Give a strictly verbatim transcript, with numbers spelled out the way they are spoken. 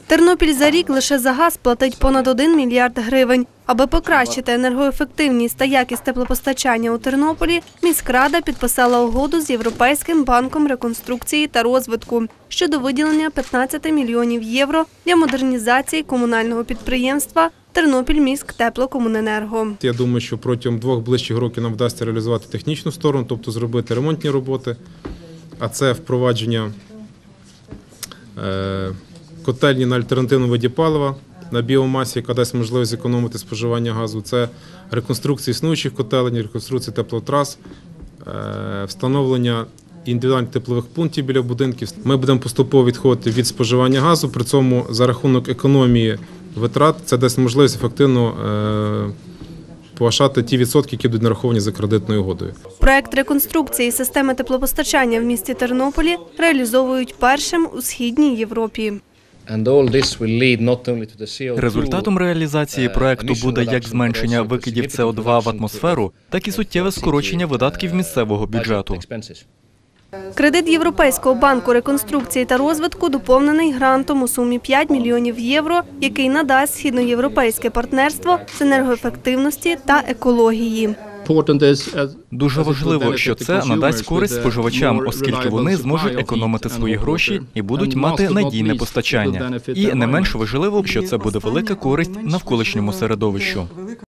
Тернопіль за рік лише за газ платить понад один мільярд гривень. Аби покращити енергоефективність та якість теплопостачання у Тернополі, міськрада підписала угоду з Європейським банком реконструкції та розвитку щодо виділення п'ятнадцяти мільйонів євро для модернізації комунального підприємства «Тернопільміськтеплокомуненерго». Я думаю, що протягом двох ближчих років нам вдасться реалізувати технічну сторону, тобто зробити ремонтні роботи, а це впровадження е котельні на альтернативному виді палива, на біомасі, яка дасть можливість зекономити споживання газу. Це реконструкція існуючих котелень, реконструкція теплотрас, встановлення індивідуальних теплових пунктів біля будинків. Ми будемо поступово відходити від споживання газу, при цьому за рахунок економії витрат це дасть можливість ефективно погашати ті відсотки, які будуть нараховані за кредитною угодою. Проект реконструкції системи теплопостачання в місті Тернополі реалізовують першим у Східній Європі. Результатом реалізації проекту буде як зменшення викидів С О два в атмосферу, так і суттєве скорочення видатків місцевого бюджету. Кредит Європейського банку реконструкції та розвитку доповнений грантом у сумі п'ять мільйонів євро, який надасть східноєвропейське партнерство з енергоефективності та екології. Дуже важливо, що це надасть користь споживачам, оскільки вони зможуть економити свої гроші і будуть мати надійне постачання. І не менш важливо, що це буде велика користь навколишньому середовищу.